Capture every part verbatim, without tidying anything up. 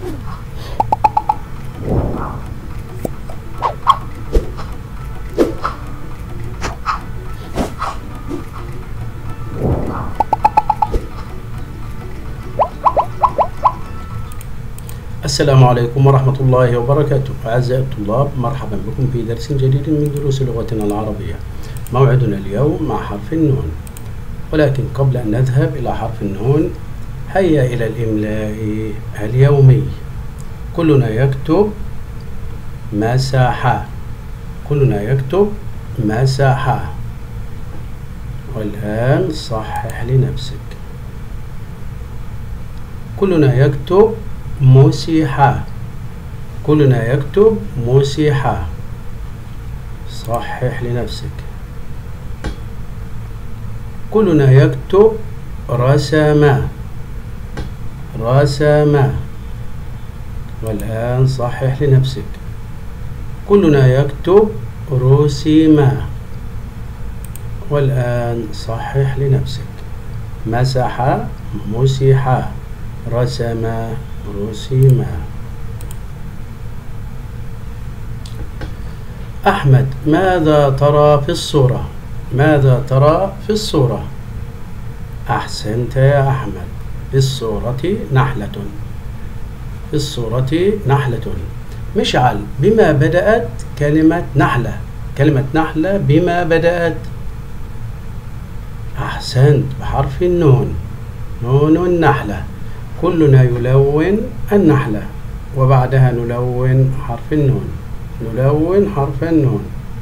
السلام عليكم ورحمة الله وبركاته. أعزائي الطلاب، مرحبا بكم في درس جديد من دروس لغتنا العربية. موعدنا اليوم مع حرف النون، ولكن قبل أن نذهب إلى حرف النون هيا إلى الإملاء اليومي. كلنا يكتب مساحة، كلنا يكتب مساحة. والآن صحح لنفسك. كلنا يكتب مسيحة، كلنا يكتب مسيحة. صحح لنفسك. كلنا يكتب رسم، رسم. والآن صحح لنفسك. كلنا يكتب رسم. والآن صحح لنفسك. مسح، مسح، رسم، رسم. أحمد، ماذا ترى في الصورة؟ ماذا ترى في الصورة؟ أحسنت يا أحمد. في الصورة نحلة، في الصورة نحلة. مشعل، بما بدأت كلمة نحلة؟ كلمة نحلة بما بدأت؟ أحسنت، بحرف النون، نون النحلة. كلنا يلون النحلة، وبعدها نلون حرف النون، نلون حرف النون.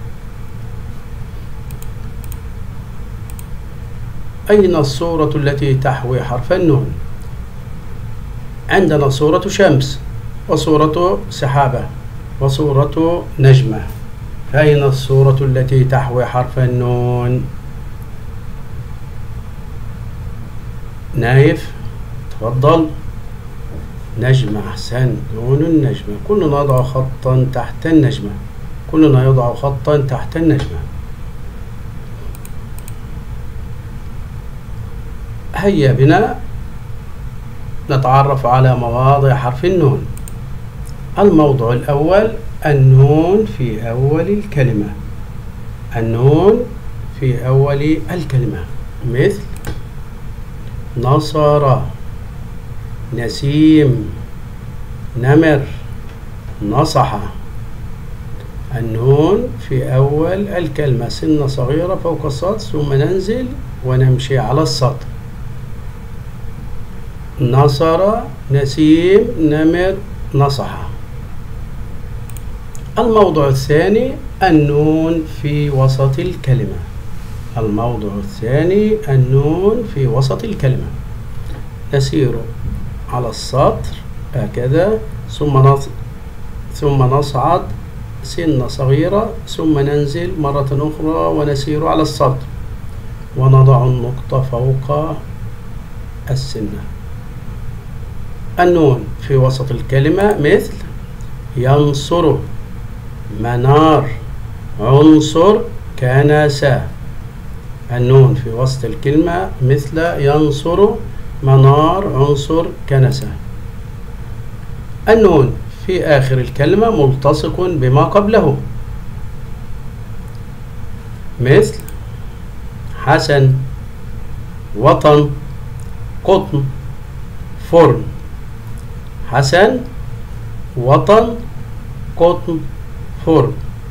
أين الصورة التي تحوي حرف النون؟ عندنا صورة شمس، وصورة سحابة، وصورة نجمة. أين الصورة التي تحوي حرف النون؟ نايف، تفضل. نجمة، أحسن، نون النجمة. كلنا نضع خطا تحت النجمة، كلنا يضع خطا تحت النجمة. هيا بنا نتعرف على مواضع حرف النون. الموضوع الأول، النون في أول الكلمة، النون في أول الكلمة. مثل نصر، نسيم، نمر، نصح. النون في أول الكلمة، سنة صغيرة فوق السطر، ثم ننزل ونمشي على السطر. نصر، نسيم، نمر، نصح. الموضوع الثاني، النون في وسط الكلمة. الموضوع الثاني، النون في وسط الكلمة. نسير على السطر هكذا، ثم نص... ثم نصعد سنة صغيرة، ثم ننزل مرة أخرى ونسير على السطر، ونضع النقطة فوق السنة. النون في وسط الكلمة مثل ينصر، منار، عنصر، كنسة. النون في وسط الكلمة مثل ينصر، منار، عنصر، كنسة. النون في آخر الكلمة ملتصق بما قبله، مثل حسن، وطن، قطن، فرن. حسن، وطن، قطن، فرن.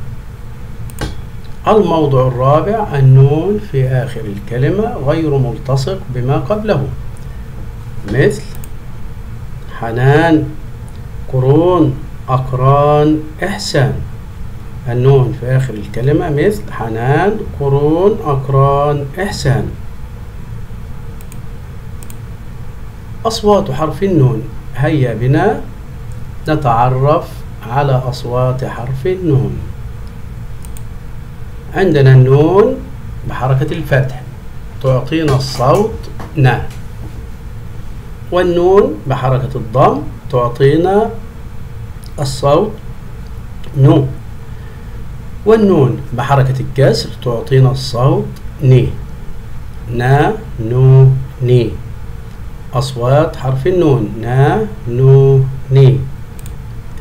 الموضوع الرابع، النون في آخر الكلمة غير ملتصق بما قبله، مثل حنان، قرون، أقران، إحسان. النون في آخر الكلمة مثل حنان، قرون، أقران، إحسان. أصوات حرف النون. هيا بنا نتعرف على أصوات حرف النون. عندنا النون بحركة الفتح تعطينا الصوت ن، والنون بحركة الضم تعطينا الصوت نو، والنون بحركة الكسر تعطينا الصوت ني. نا، نو، ني. أصوات حرف النون نا، نو، ني.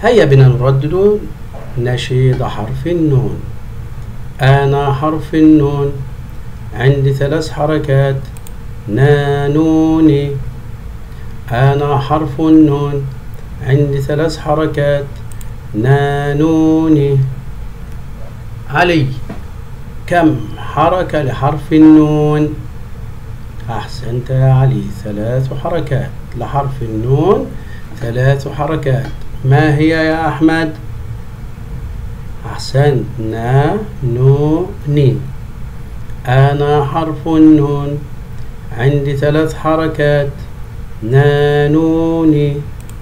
هيا بنا نردد نشيد حرف النون. أنا حرف النون عندي ثلاث حركات نانوني. أنا حرف النون عندي ثلاث حركات نانوني. علي، كم حركة لحرف النون؟ أحسنت يا علي، ثلاث حركات لحرف النون، ثلاث حركات. ما هي يا أحمد؟ أحسنت، نا نو ني. أنا حرف النون عندي ثلاث حركات نانوني.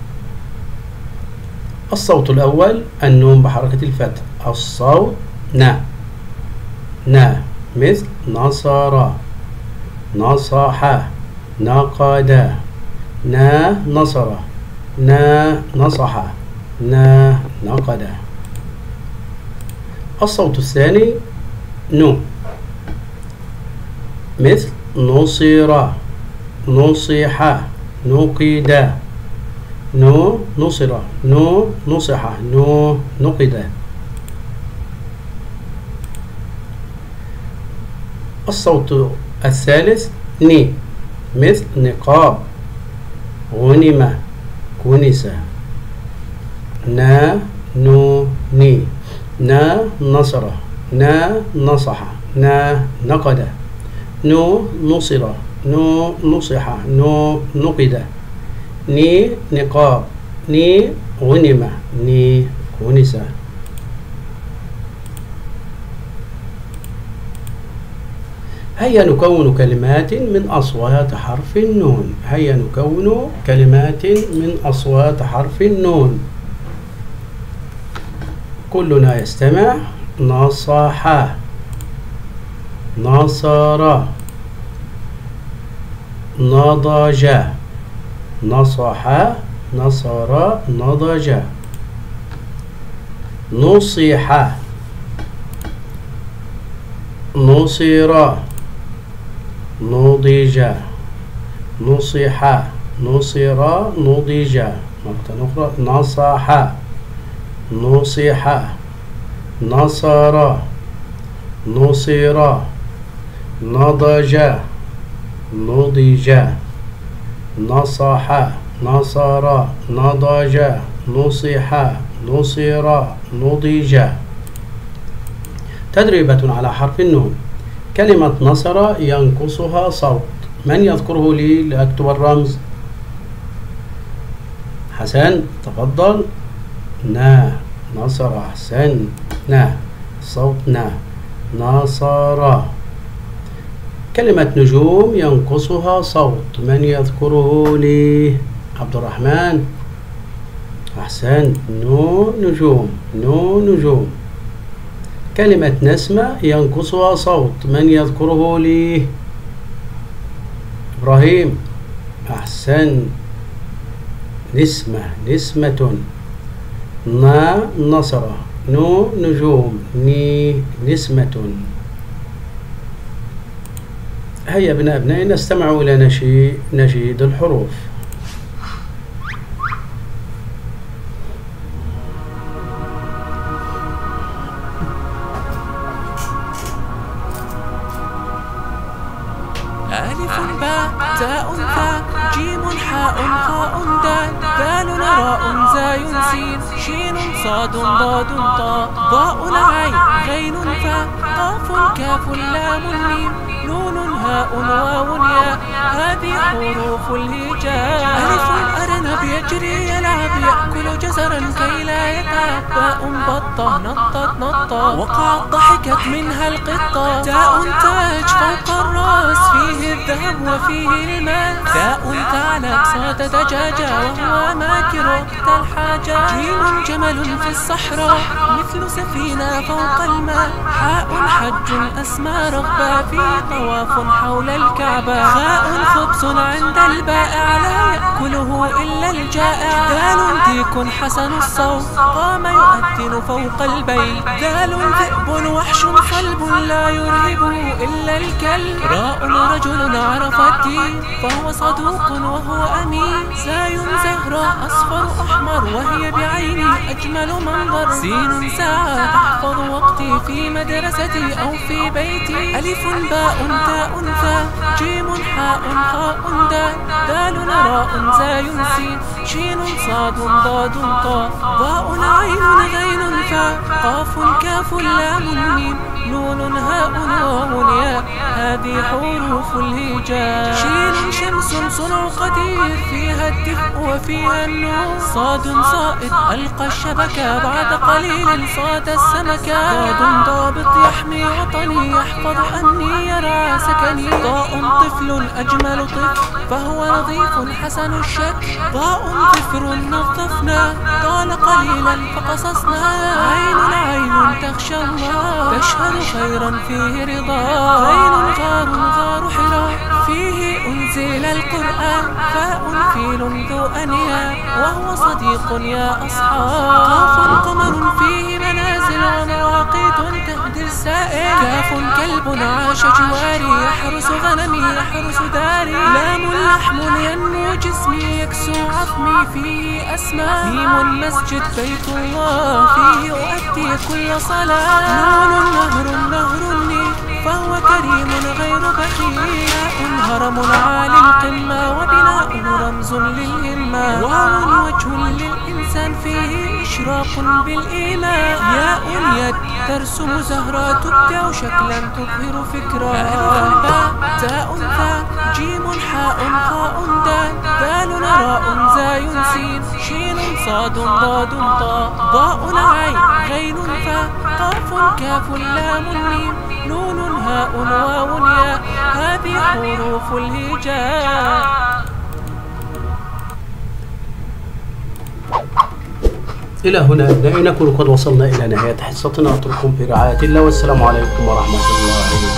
الصوت الأول النون بحركة الفتح. الصوت نا نا، مثل نصر، نصح، نقد، نا نصر، نا نصح، نا نقد. الصوت الثاني نو، مثل نصر، نصح، نقد، نو نصر، نو نصح، نو نقد. الصوت الثالث ني، مثل نقاب، غنم، كنس، نا نو ني. نا نصر، نا نصح، نا نقد، نو نصر، نو نصح، نو نقد، ني نقاب، ني غنم، ني كنس. هيا نكون كلمات من أصوات حرف النون. هيا نكون كلمات من أصوات حرف النون. كلنا يستمع. نصح، نصر، نضج، نصح، نصر، نضج. نصح، نصر، نضج، نصح، نصر، نضج. مرة أخرى. نصح، نصح، نصر، نصر، نضج، نضج. نصح، نصر، نضج، نصح، نصر، نضج. تدريبة على حرف النون. كلمة نصر ينقصها صوت. من يذكره لي لأكتب الرمز؟ حسن، تفضل. نا، نصر، أحسن، نا، صوت نا، نصر. كلمة نجوم ينقصها صوت. من يذكره لي؟ عبد الرحمن، أحسن، نو نجوم، نو نجوم. كلمة نسمة ينقصها صوت. من يذكره لي؟ إبراهيم، أحسن، نسمة، نسمة. نا نصر، نو نجوم، ني نسمة. هيا بنا أبنائي نستمع إلى نشيد نشيد الحروف. ألف باء تاء ثاء جيم حاء خاء دال دال راء زاي سين شين صاد ضاد طاء ضاء عين غين فاء قاف كاف لام ميم نون هاء واو ياء هذه حروف الهجاء. ألف أرنب يجري يلعب يأكل جزرا كي لا يتعب. باء بطة نطت نطة وقعت ضحكت منها القطة. تاء تاج فوق الرأس فيه الذهب وفيه الماء. تاء ثعلب صاد دجاجة وهو ماكر وقت الحاجة. جيم جمل في الصحراء مثل سفينة فوق الماء. حاء حج أسمى رغبة في طواف حول الكعبة. خاء خبز عند البائع لا يأكله إلا الجائع. دال ديك حسن الصوت قام يؤذن فوق البيت. دال ذئب وحش صلب لا يرهبه إلا الكلب. راء رجل عرف الدين فهو صدوق وهو أمين. زاي زهر صفراء أصفر أحمر وهي بعيني أجمل منظر. سين ساعة تحفظ وقتي في مدرستي أو في بيتي. ألف باء تاء ثاء جيم حاء خاء دال دال راء زاي سين شين صاد ضاد طاء ضاء عين غين فاء قاف كاف لام ميم نون هاء واو ياء هذه حروف الهجاء. شين شمس صنع قدير فيها الدفء وفيها النور. صاد صائد ألقى الشبكة بعد قليل صاد السمكة. ضاد ضابط يحمي وطني يحفظ أني يرعى سكني. ضاء طفل أجمل طفل فهو نظيف حسن الشكل. ضاء ظفر نظفنا طال قليلا فقصصنا. عين عين تخشى الله تشهد خيرا فيه رضا. عين غار غار حراء فيه أنزل القرآن. فاء فيل ذو أنياب وهو صديق يا أصحاب. قاف قمر فيه منازل ومواقيت تهدي السائل. كاف كلب عاش جواري يحرس غنمي يحرس داري. لام لحم ينمو جسمي يكسو عظمي فيه أسماء. ميم مسجد بيت الله فيه أؤدي كل صلاة. نون نهر نهر النيل فهو كريم غير بخيل. هرم عالي القمة وبناء رمز للهمة. واو وجه للإنسان فيه إشراق بالإيمان. ياء يد ترسم زهرة تبدع شكلا تظهر فكرة. باء تاء ثاء جيم حاء خاء دال دال راء زاي سين شين صاد ضاد طاء ضاء عين غين فاء قاف كاف لام ميم نون هاء واو ياء هذه حروف الهجاء. إلى هنا أبنائي نكون قد وصلنا إلى نهاية حصتنا. أترككم في رعاية الله والسلام عليكم ورحمة الله.